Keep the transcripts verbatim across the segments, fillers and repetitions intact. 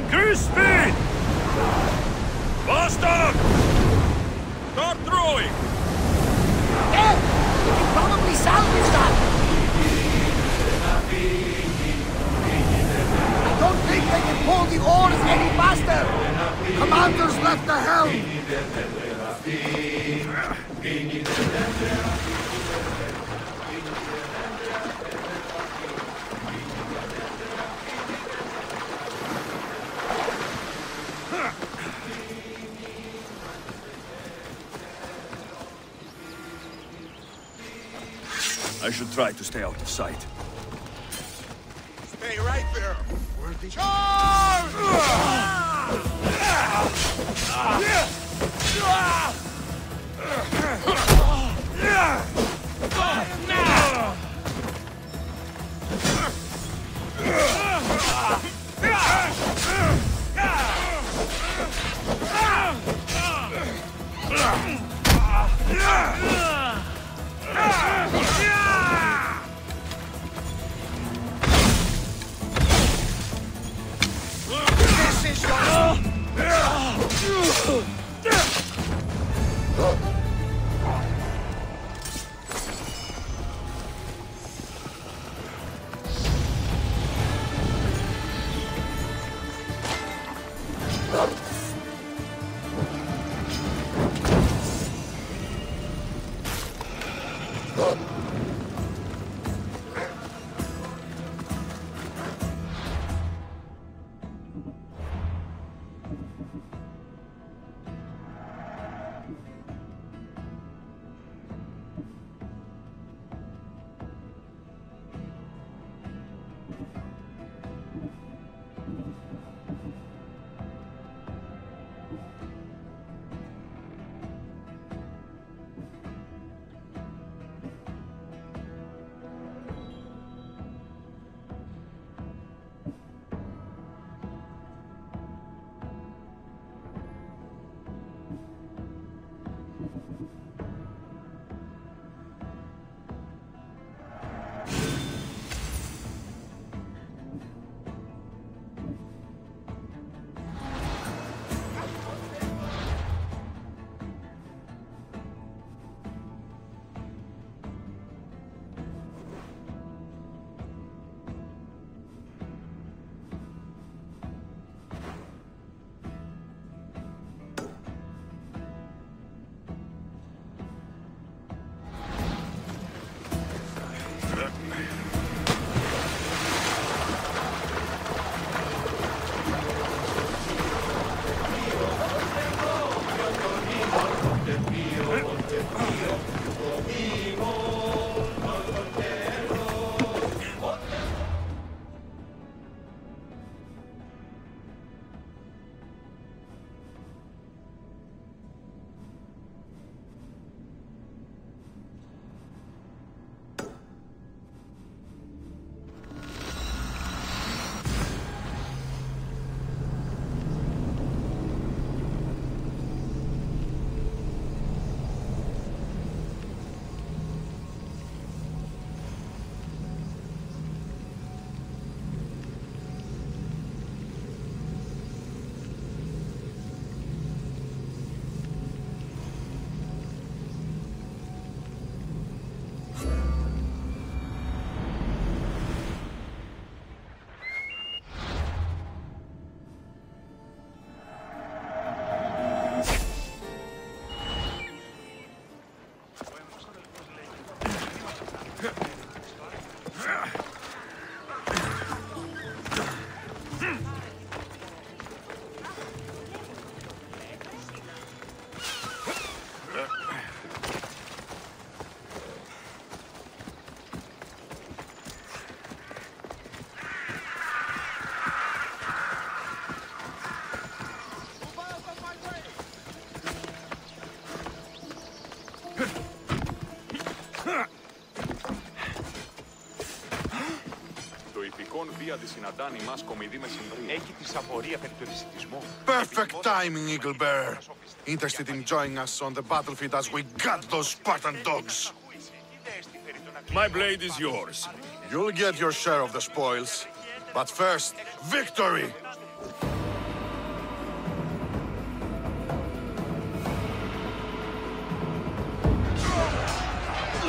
Increase speed! Faster! Start throwing! Hey! We can probably salvage that! I don't think they can pull the oars any faster! Commander's left the helm! I should try to stay out of sight. Stay right there! Worthy. Charge! This is your... Perfect timing, Eagle Bearer. Interested in joining us on the battlefield as we gut those Spartan dogs? My blade is yours. You'll get your share of the spoils. But first, victory!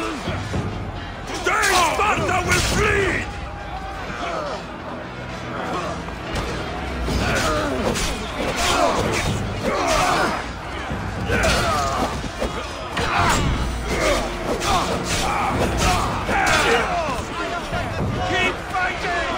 Today Sparta will bleed! Keep fighting!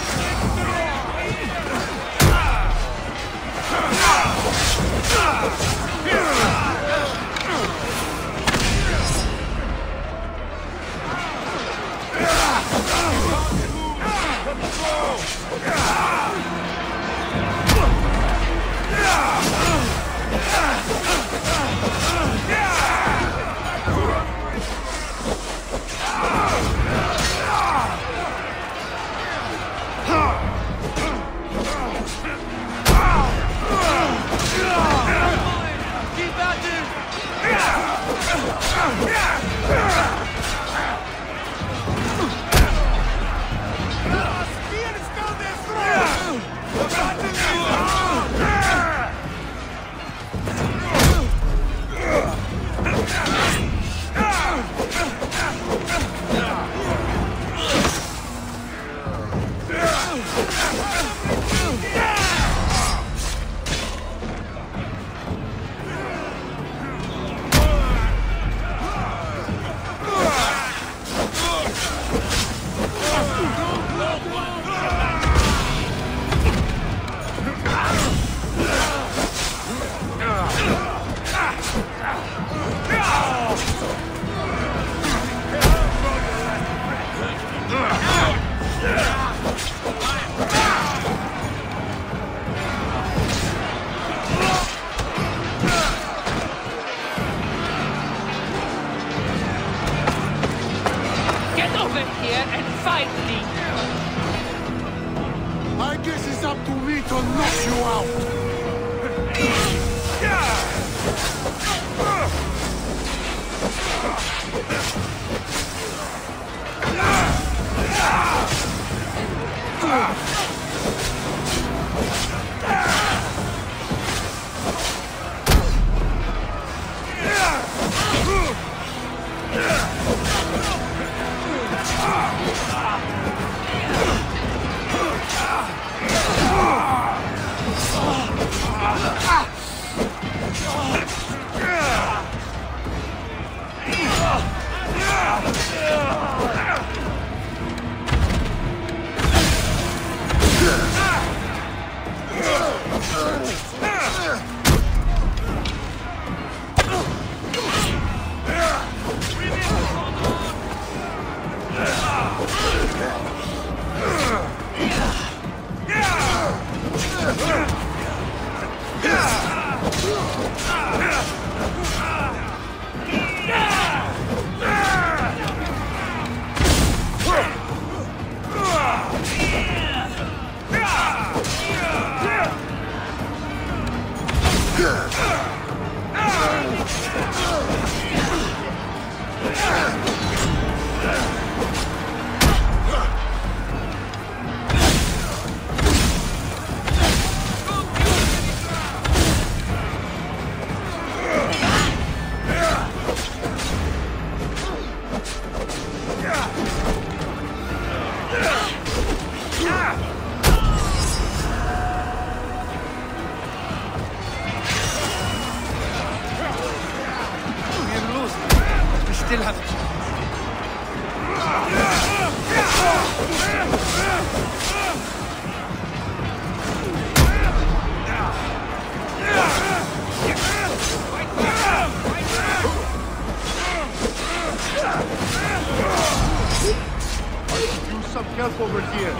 Help over here.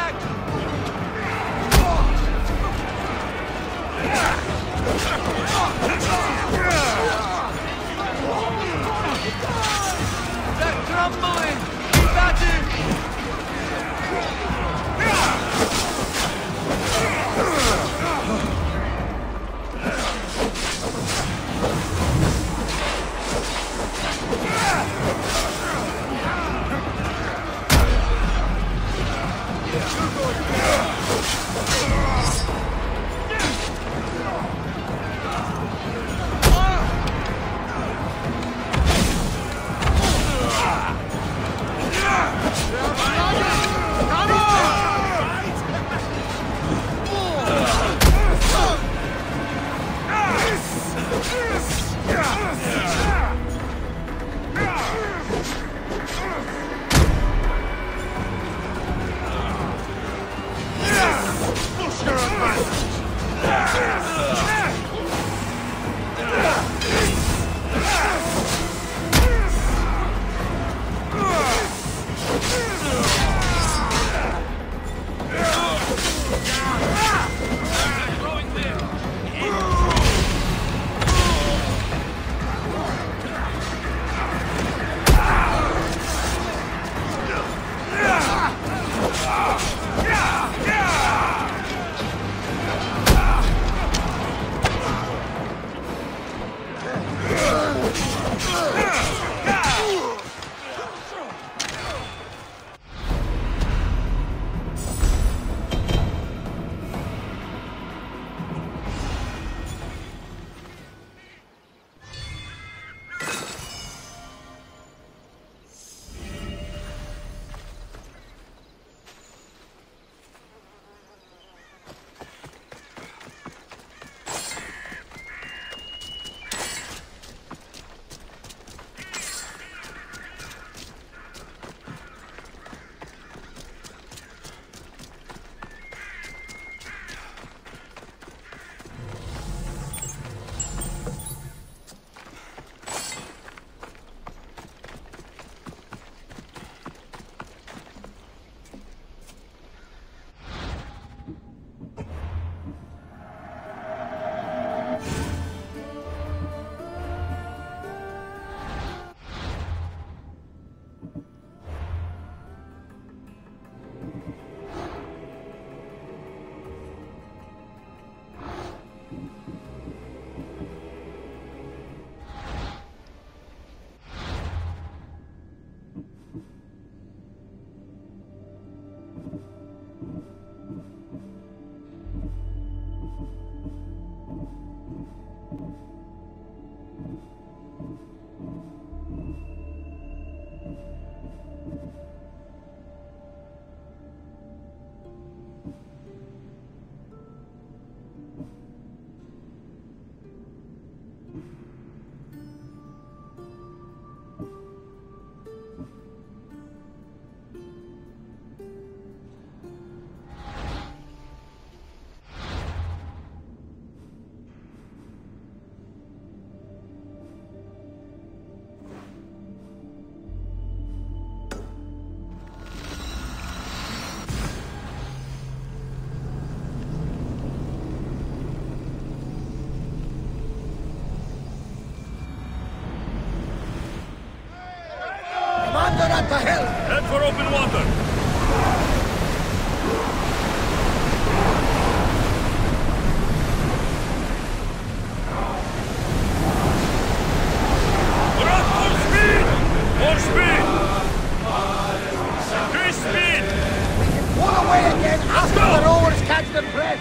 Step back! At the hill! Head for open water! We're at full speed! More speed! Increase speed! We can pull away again after go! the rowers catch the breath!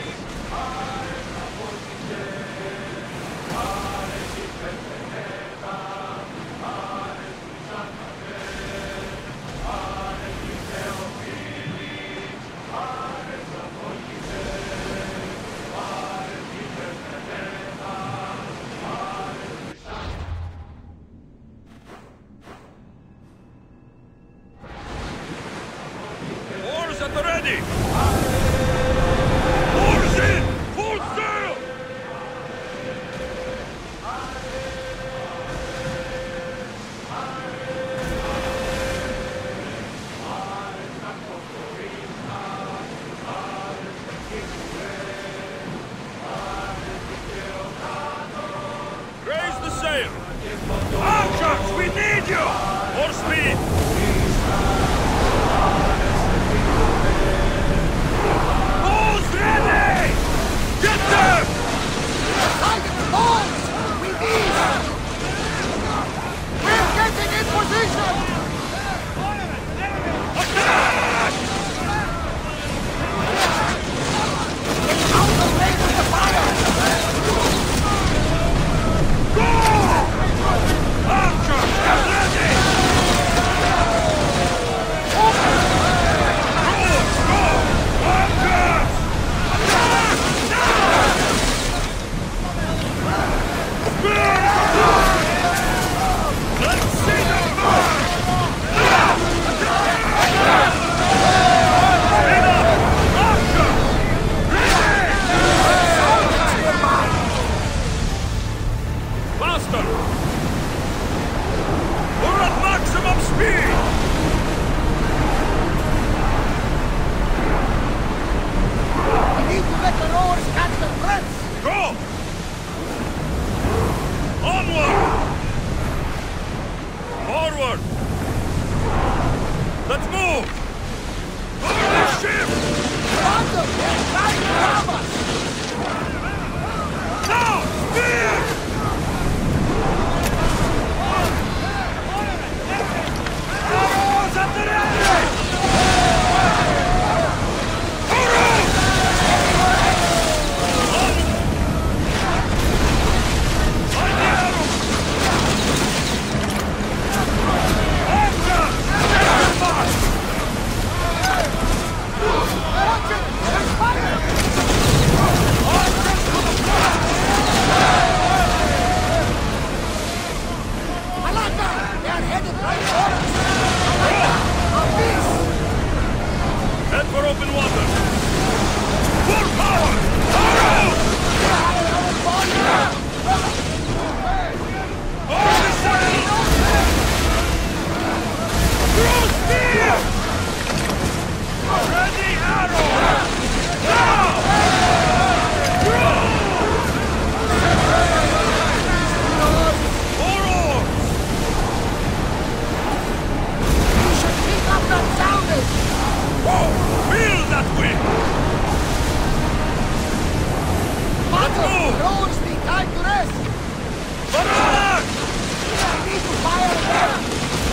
Oars at the ready! Oars in! Full sail! Raise the sail! Archers, we need you! More speed! Who's ready? Get them! Tiger balls! We need! We're getting in position! Attack! Out the range of the fire! Go! Archers, get ready!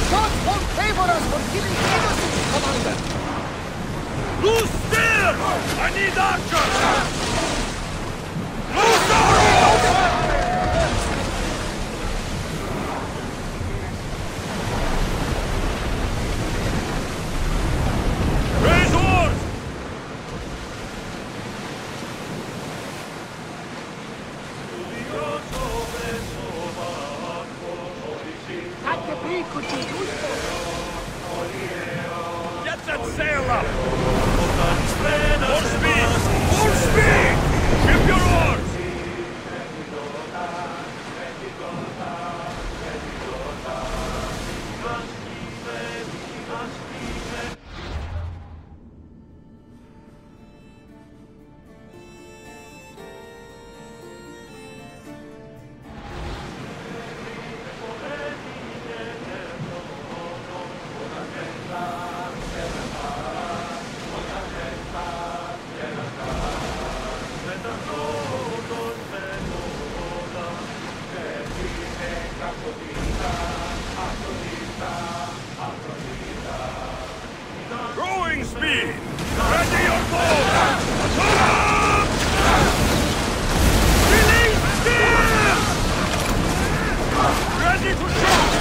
gods won't favor us for killing innocents, Commander! Loose spear! I need archers! Loose arrows! Raise oars! That debris could be useful! Get that sail up! More speed! More speed! Ship your oars! Growing speed! Ready your bow! Up! Release spear! Ready to shoot!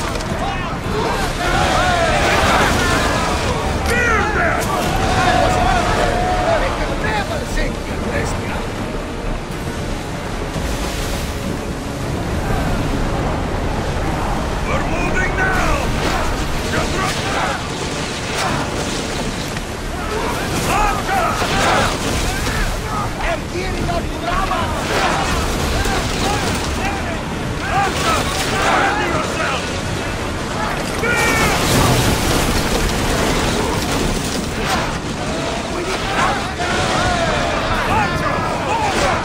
Spear them! They can never sink your Brescia! We're moving now! Just run! They're gearing up lava! Ready yourself! We need help! Archers, forward!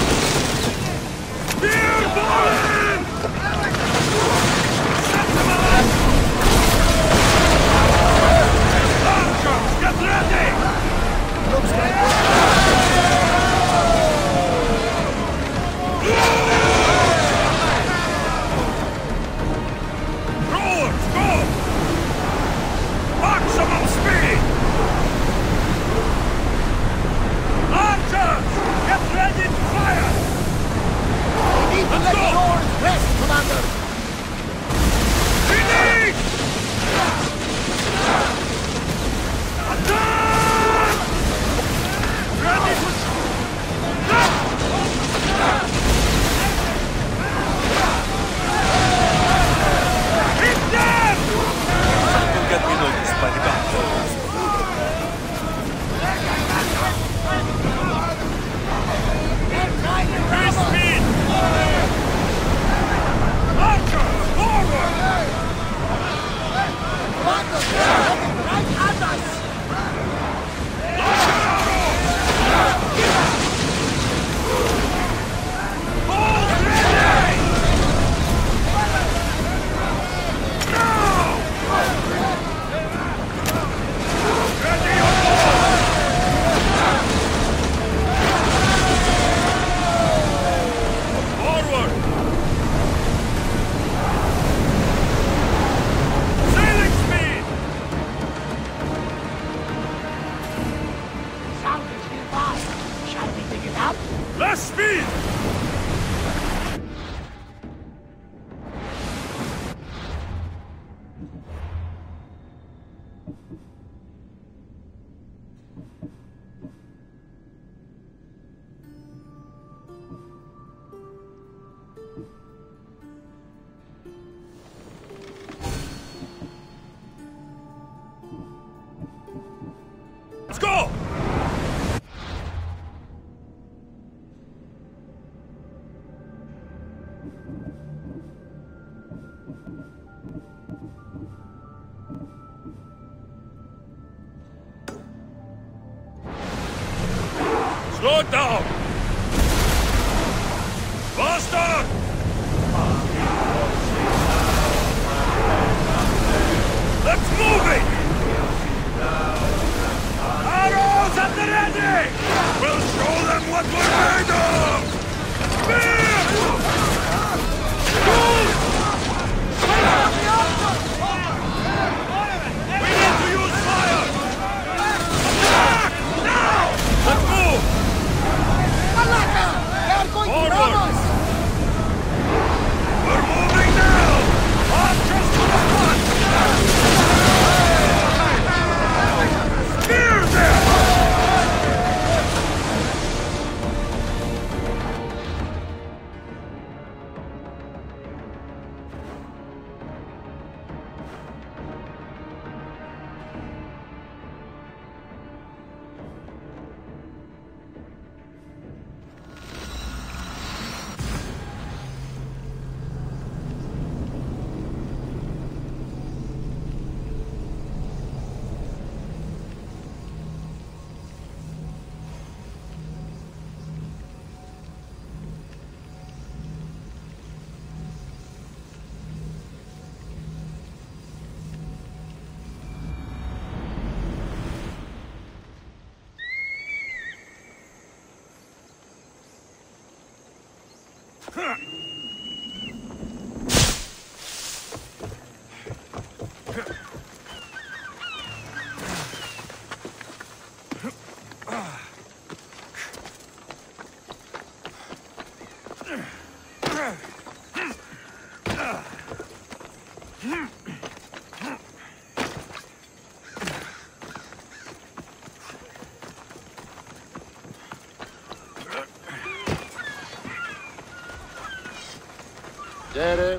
Spear falling! Set them up! Archers, get ready! Looks like we're... Rowers, go! Maximum speed! Archers, get ready to fire! We need to Let's let go! yours rest, Commander! Finish! Attack! Ready to shoot! Hit them! Something got me noticed by the battle. They're trying to Increase grab us! speed! Archers, forward! Commander, they're coming right at us! Launch an arrow! Hold ready! Now! Ready your bow! Forward! Sailing speed! Sound is nearby. Shall we pick it up? Less speed! Let's go! Slow it down! Faster! Let's move it! Arrows at the ready! We'll show them what we're made of! Spear! Shoot! Get it.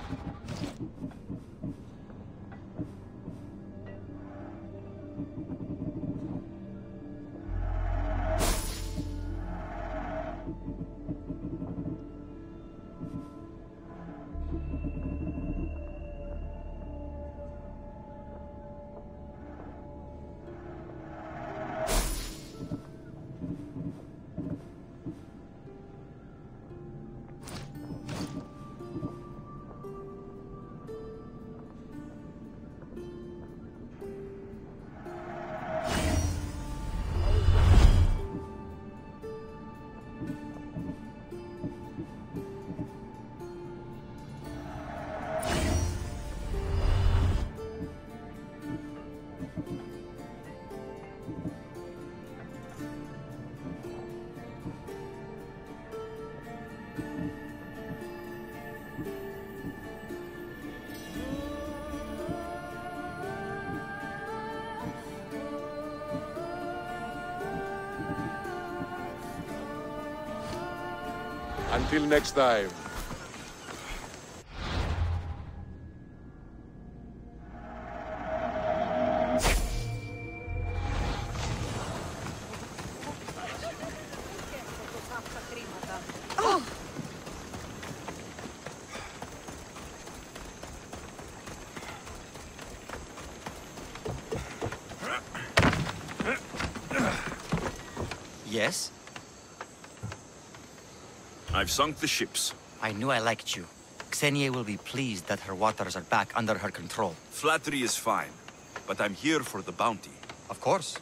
Until next time. Yes? I've sunk the ships. I knew I liked you. Xenia will be pleased that her waters are back under her control. Flattery is fine, but I'm here for the bounty. Of course.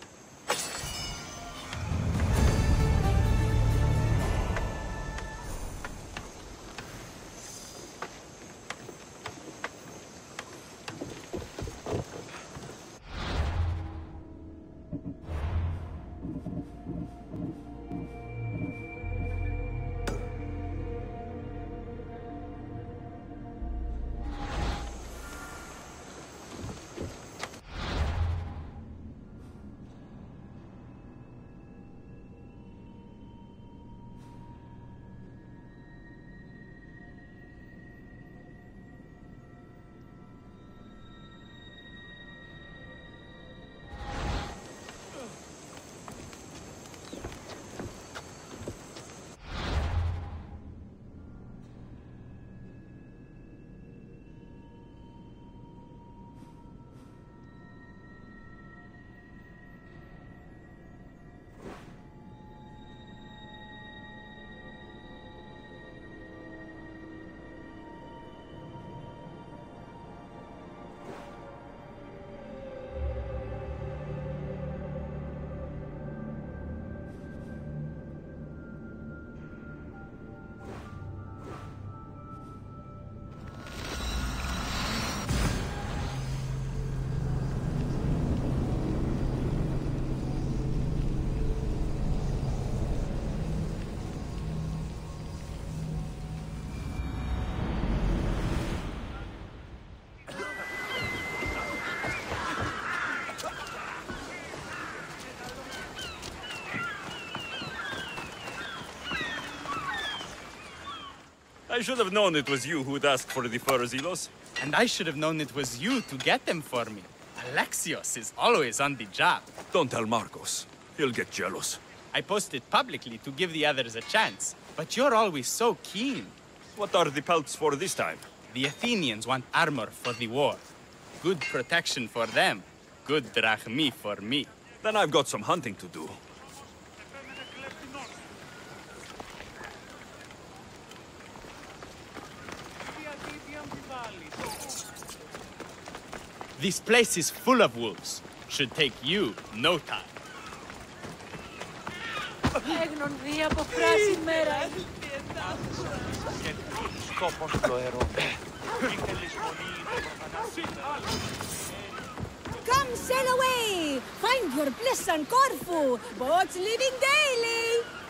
I should have known it was you who'd ask for the furs, Ilos. And I should have known it was you to get them for me. Alexios is always on the job. Don't tell Marcos. He'll get jealous. I posted publicly to give the others a chance, but you're always so keen. What are the pelts for this time? The Athenians want armor for the war. Good protection for them. Good drachmi for me. Then I've got some hunting to do. This place is full of wolves. Should take you no time. Έγνον δει από φράση μέρα. Σκόπον φλοερό. Come sail away! Find your bliss on Corfu! Boats leaving daily!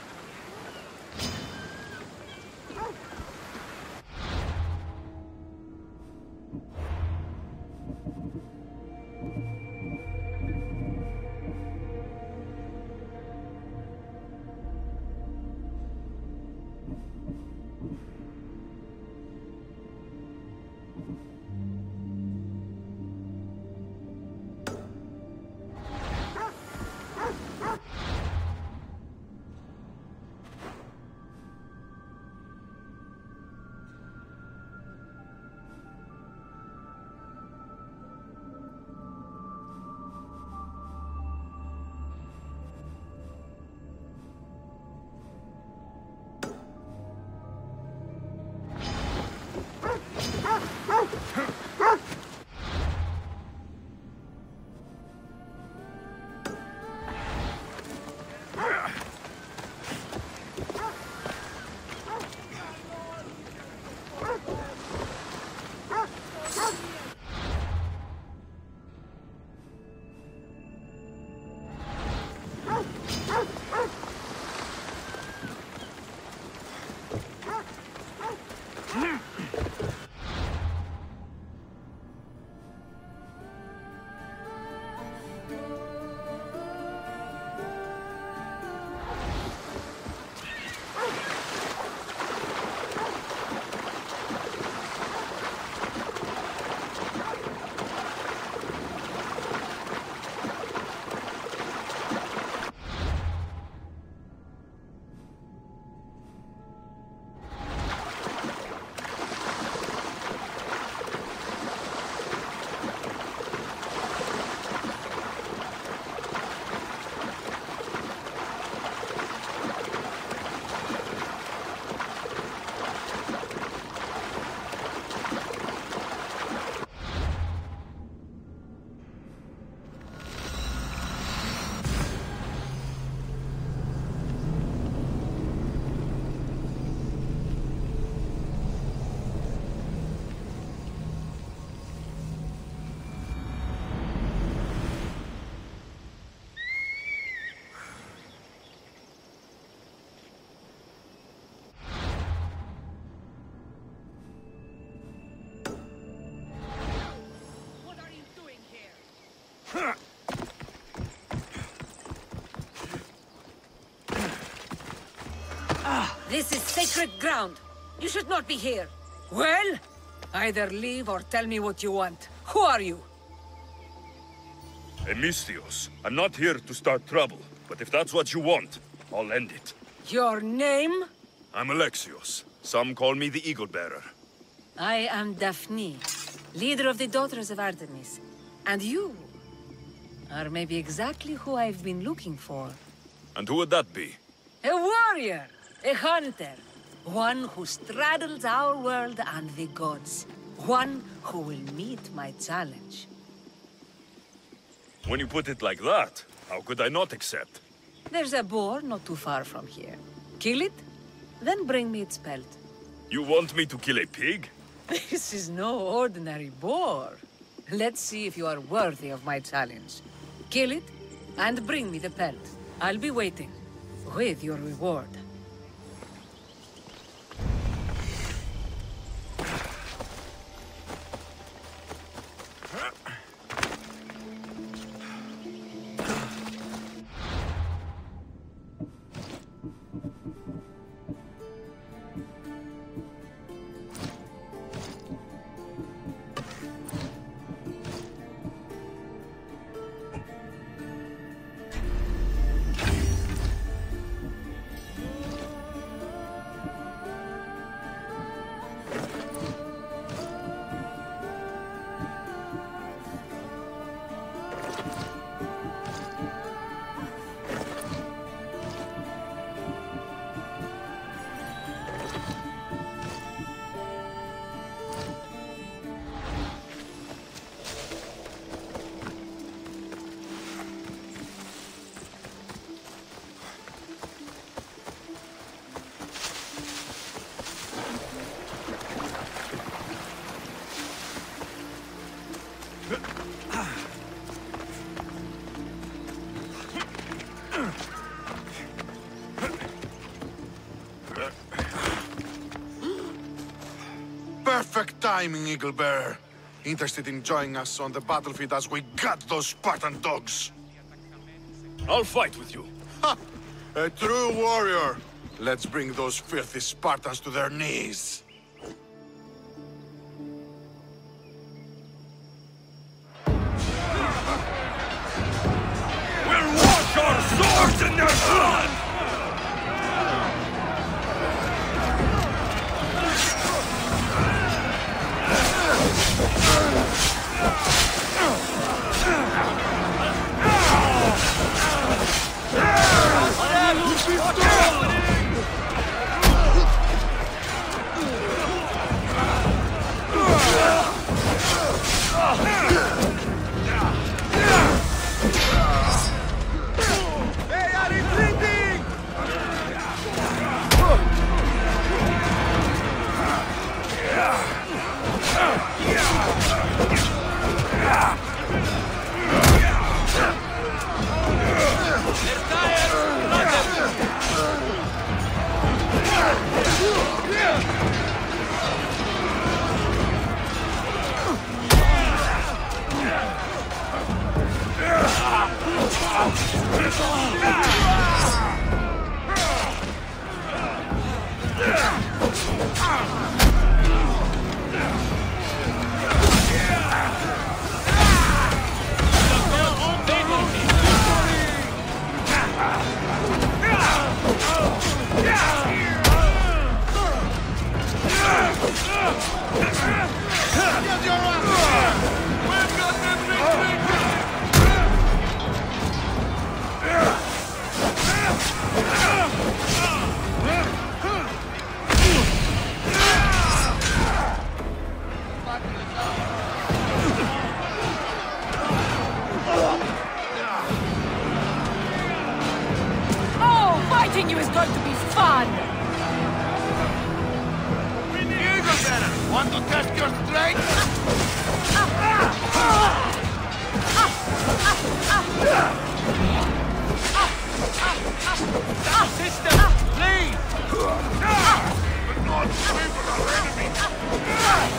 This is sacred ground. You should not be here. Well, either leave or tell me what you want. Who are you? Emistios, I'm not here to start trouble, but if that's what you want, I'll end it. Your name? I'm Alexios. Some call me the Eagle Bearer. I am Daphne, leader of the Daughters of Artemis. And you are maybe exactly who I've been looking for. And who would that be? A warrior, a hunter, one who straddles our world and the gods, one who will meet my challenge. When you put it like that, how could I not accept? There's a boar not too far from here. Kill it, then bring me its pelt. You want me to kill a pig? This is no ordinary boar. Let's see if you are worthy of my challenge. Kill it, and bring me the pelt. I'll be waiting, with your reward. Perfect timing, Eagle Bearer. Interested in joining us on the battlefield as we gut those Spartan dogs? I'll fight with you. Ha! A true warrior! Let's bring those filthy Spartans to their knees. We'll wash our swords in their blood! They are retreating! Oh, fighting you is going to be fun! Want to test your strength? System, please! But not favor our enemy!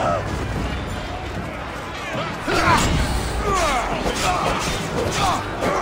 Ah!